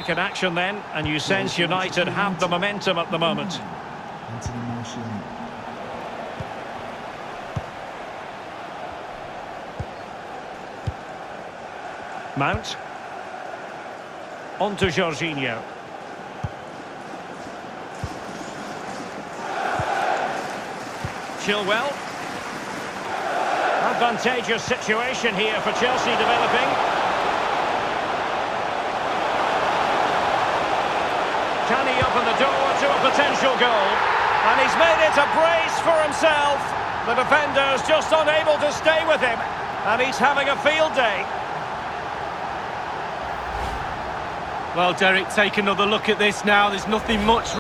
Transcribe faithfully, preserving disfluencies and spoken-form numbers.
break in action then, and you sense United have the momentum at the moment. Mount. On to Jorginho. Chilwell. Advantageous situation here for Chelsea developing. Can he open the door to a potential goal? And he's made it a brace for himself. The defender's just unable to stay with him. And he's having a field day. Well, Derek, take another look at this now. There's nothing much